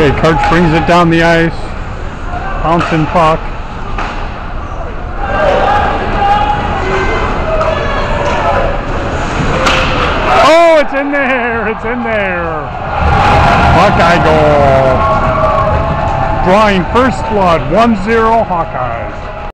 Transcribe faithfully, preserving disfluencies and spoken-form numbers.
Okay, Karch brings it down the ice. Bouncing puck. Oh, it's in there! It's in there! Hawkeye goal. Drawing first blood, one zero Hawkeyes.